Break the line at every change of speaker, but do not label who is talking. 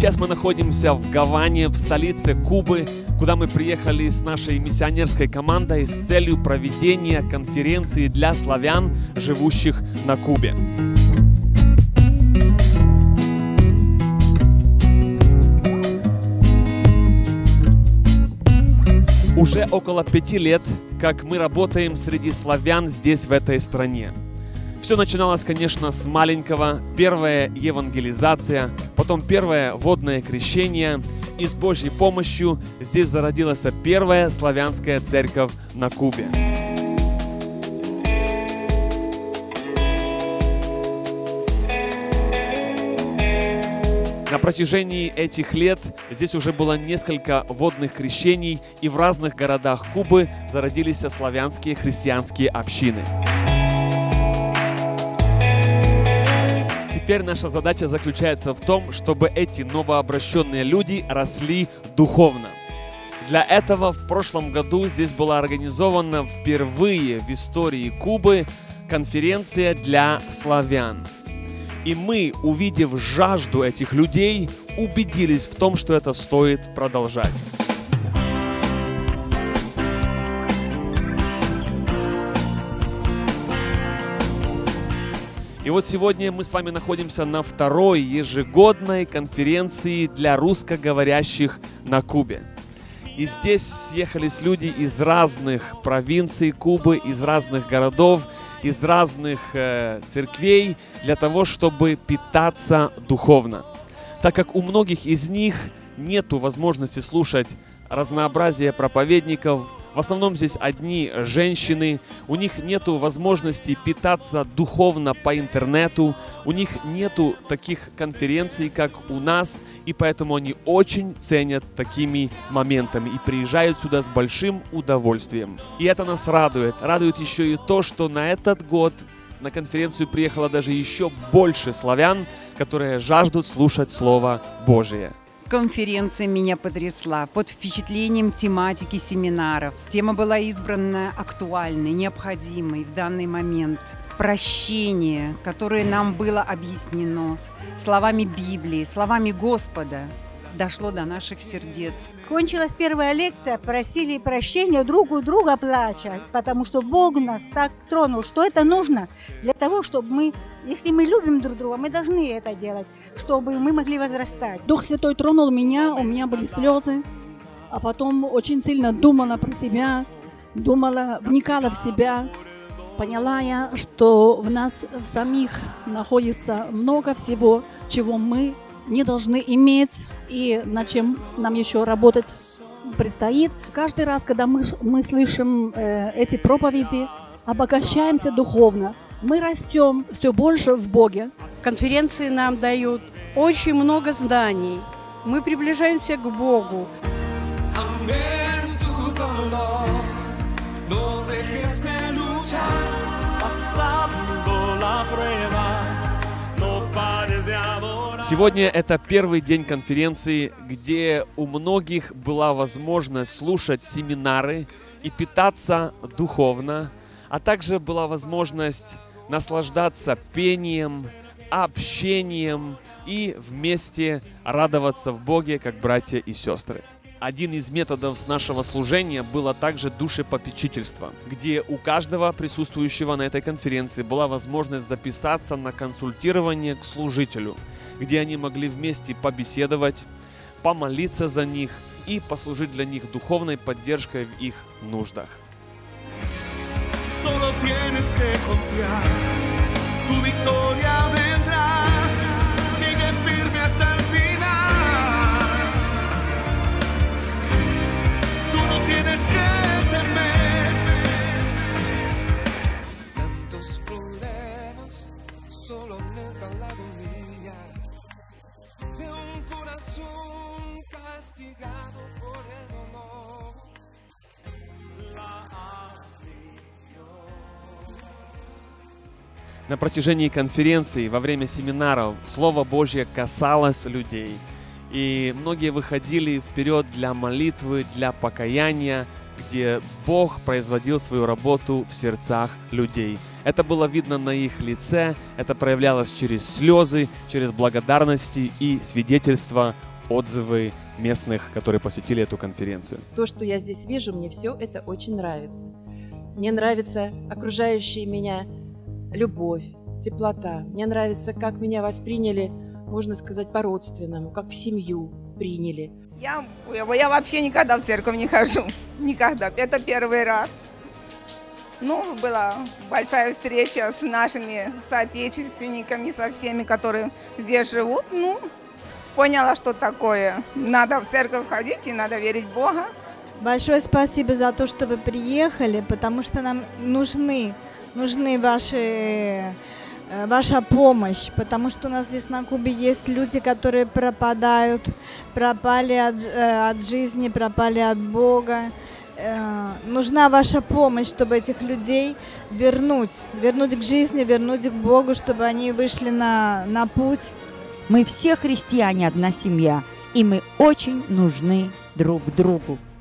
Сейчас мы находимся в Гаване, в столице Кубы, куда мы приехали с нашей миссионерской командой с целью проведения конференции для славян, живущих на Кубе. Уже около 5 лет, как мы работаем среди славян здесь, в этой стране. Все начиналось, конечно, с маленького. Первая евангелизация, потом первое водное крещение. И с Божьей помощью здесь зародилась первая славянская церковь на Кубе. На протяжении этих лет здесь уже было несколько водных крещений, и в разных городах Кубы зародились славянские христианские общины. Теперь наша задача заключается в том, чтобы эти новообращенные люди росли духовно. Для этого в прошлом году здесь была организована впервые в истории Кубы конференция для славян. И мы, увидев жажду этих людей, убедились в том, что это стоит продолжать. И вот сегодня мы с вами находимся на второй ежегодной конференции для русскоговорящих на Кубе. И здесь съехались люди из разных провинций Кубы, из разных городов, из разных церквей для того, чтобы питаться духовно. Так как у многих из них нету возможности слушать разнообразие проповедников, в основном здесь одни женщины, у них нету возможности питаться духовно по интернету, у них нету таких конференций, как у нас, и поэтому они очень ценят такими моментами и приезжают сюда с большим удовольствием. И это нас радует. Радует еще и то, что на этот год на конференцию приехало даже еще больше славян, которые жаждут слушать Слово Божие.
Конференция меня потрясла под впечатлением тематики семинаров. Тема была избрана актуальной, необходимой в данный момент. Прощение, которое нам было объяснено словами Библии, словами Господа, дошло до наших сердец.
Кончилась первая лекция, просили прощения друг у друга, плача, потому что Бог нас так тронул, что это нужно для того, чтобы мы, если мы любим друг друга, мы должны это делать, чтобы мы могли возрастать.
Дух Святой тронул меня, у меня были слезы, а потом очень сильно думала про себя, вникала в себя. Поняла я, что в нас самих находится много всего, чего мы не должны иметь, и над чем нам еще работать предстоит. Каждый раз, когда мы слышим эти проповеди, обогащаемся духовно, мы растем все больше в Боге.
Конференции нам дают очень много знаний. Мы приближаемся к Богу.
Сегодня это первый день конференции, где у многих была возможность слушать семинары и питаться духовно, а также была возможность наслаждаться пением, общением и вместе радоваться в Боге, как братья и сестры. Один из методов с нашего служения было также душепопечительство, где у каждого присутствующего на этой конференции была возможность записаться на консультирование к служителю, где они могли вместе побеседовать, помолиться за них и послужить для них духовной поддержкой в их нуждах. На протяжении конференции, во время семинаров, Слово Божье касалось людей. И многие выходили вперед для молитвы, для покаяния, где Бог производил свою работу в сердцах людей. Это было видно на их лице, это проявлялось через слезы, через благодарности и свидетельства отзывы местных, которые посетили эту конференцию.
То, что я здесь вижу, мне все это очень нравится. Мне нравится окружающая меня любовь, теплота. Мне нравится, как меня восприняли, можно сказать, по-родственному, как в семью приняли.
Я вообще никогда в церковь не хожу. Никогда. Это первый раз. Ну, была большая встреча с нашими соотечественниками, со всеми, которые здесь живут. Ну, поняла, что такое. Надо в церковь ходить и надо верить в Бога.
Большое спасибо за то, что вы приехали, потому что нам нужны ваша помощь, потому что у нас здесь на Кубе есть люди, которые пропадают, пропали от жизни, пропали от Бога. Нужна ваша помощь, чтобы этих людей вернуть к жизни, вернуть к Богу, чтобы они вышли на путь.
Мы все христиане, одна семья, и мы очень нужны друг другу.